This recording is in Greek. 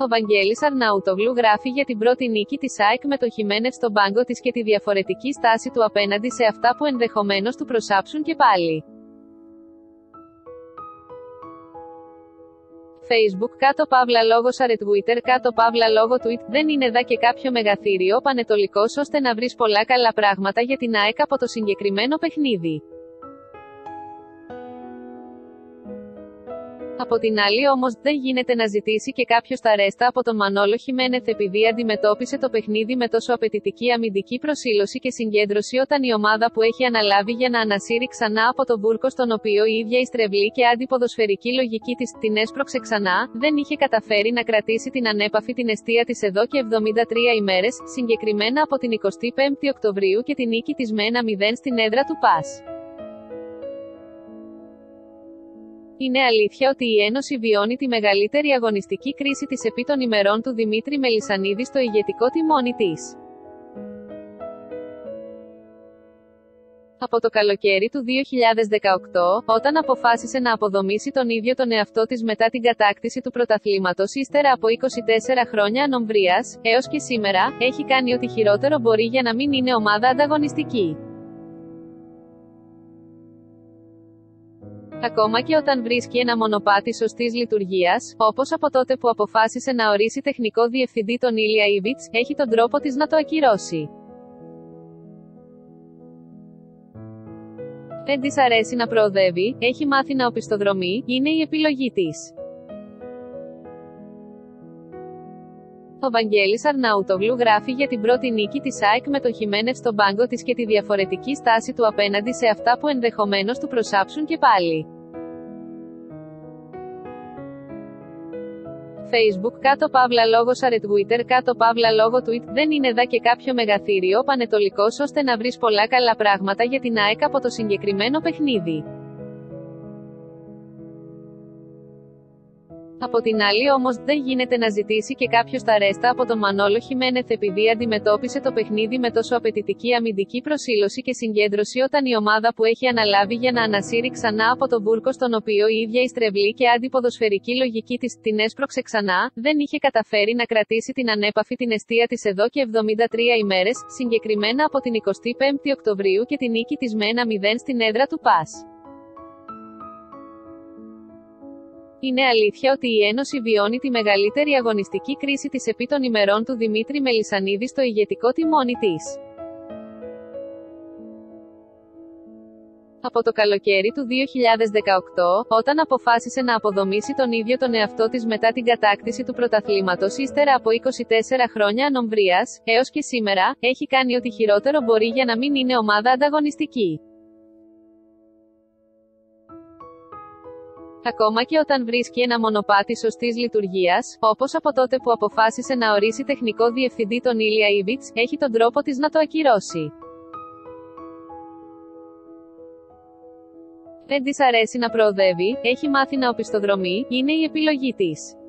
Ο Βαγγέλης Αρναούτογλου γράφει για την πρώτη νίκη της ΑΕΚ με το Χιμένεθ στον πάγκο της και τη διαφορετική στάση του απέναντι σε αυτά που ενδεχομένως του προσάψουν και πάλι. Facebook κάτω παύλα λόγος @ Twitter κάτω παύλα λόγο tweet. Δεν είναι δα και κάποιο μεγαθύριο πανετολικός ώστε να βρεις πολλά καλά πράγματα για την ΑΕΚ από το συγκεκριμένο παιχνίδι. Από την άλλη όμως, δεν γίνεται να ζητήσει και κάποιος τα ρέστα από τον Μανόλο Χιμένεθ επειδή αντιμετώπισε το παιχνίδι με τόσο απαιτητική αμυντική προσήλωση και συγκέντρωση όταν η ομάδα που έχει αναλάβει για να ανασύρει ξανά από τον μπουρκο στον οποίο η ίδια η στρεβλή και αντιποδοσφαιρική λογική της την έσπρωξε ξανά, δεν είχε καταφέρει να κρατήσει την ανέπαφη την εστία της εδώ και 73 ημέρες, συγκεκριμένα από την 25η Οκτωβρίου και την νίκη της με 1-0 στην έδρα του ΠΑΣ. Είναι αλήθεια ότι η Ένωση βιώνει τη μεγαλύτερη αγωνιστική κρίση της επί των ημερών του Δημήτρη Μελισσανίδη στο ηγετικό τιμόνι της. Από το καλοκαίρι του 2018, όταν αποφάσισε να αποδομήσει τον ίδιο τον εαυτό της μετά την κατάκτηση του πρωταθλήματος ύστερα από 24 χρόνια ανομβρίας, έως και σήμερα, έχει κάνει ό,τι χειρότερο μπορεί για να μην είναι ομάδα ανταγωνιστική. Ακόμα και όταν βρίσκει ένα μονοπάτι σωστής λειτουργίας, όπως από τότε που αποφάσισε να ορίσει τεχνικό διευθυντή τον Ήλια Ήβιτς, έχει τον τρόπο της να το ακυρώσει. Δεν της αρέσει να προοδεύει, έχει μάθει να οπισθοδρομεί, είναι η επιλογή της. Ο Βαγγέλης Αρναούτογλου γράφει για την πρώτη νίκη της ΑΕΚ με το Χιμένεθ στον πάγκο της και τη διαφορετική στάση του απέναντι σε αυτά που ενδεχομένως του προσάψουν και πάλι. Facebook κάτω παύλα λόγος @ Twitter κάτω παύλα λόγο tweet. Δεν είναι δα και κάποιο μεγαθύριο πανετολικός ώστε να βρεις πολλά καλά πράγματα για την ΑΕΚ από το συγκεκριμένο παιχνίδι. Από την άλλη όμως, δεν γίνεται να ζητήσει και κάποιος τα ρέστα από τον Μανόλο Χιμένεθ επειδή αντιμετώπισε το παιχνίδι με τόσο απαιτητική αμυντική προσήλωση και συγκέντρωση όταν η ομάδα που έχει αναλάβει για να ανασύρει ξανά από τον μπουρκο στον οποίο η ίδια η στρεβλή και αντιποδοσφαιρική λογική της την έσπρωξε ξανά, δεν είχε καταφέρει να κρατήσει την ανέπαφη την εστία της εδώ και 73 ημέρες, συγκεκριμένα από την 25η Οκτωβρίου και την νίκη της με 1-0 στην έδρα του ΠΑΣ. Είναι αλήθεια ότι η Ένωση βιώνει τη μεγαλύτερη αγωνιστική κρίση της επί των ημερών του Δημήτρη Μελισσανίδη στο ηγετικό τιμόνι της. Από το καλοκαίρι του 2018, όταν αποφάσισε να αποδομήσει τον ίδιο τον εαυτό της μετά την κατάκτηση του πρωταθλήματος ύστερα από 24 χρόνια ανομβρίας, έως και σήμερα, έχει κάνει ό,τι χειρότερο μπορεί για να μην είναι ομάδα ανταγωνιστική. Ακόμα και όταν βρίσκει ένα μονοπάτι σωστής λειτουργίας, όπως από τότε που αποφάσισε να ορίσει τεχνικό διευθυντή τον Ήλια Ήβιτς, έχει τον τρόπο της να το ακυρώσει. Δεν της αρέσει να προοδεύει, έχει μάθει να οπισθοδρομεί, είναι η επιλογή της.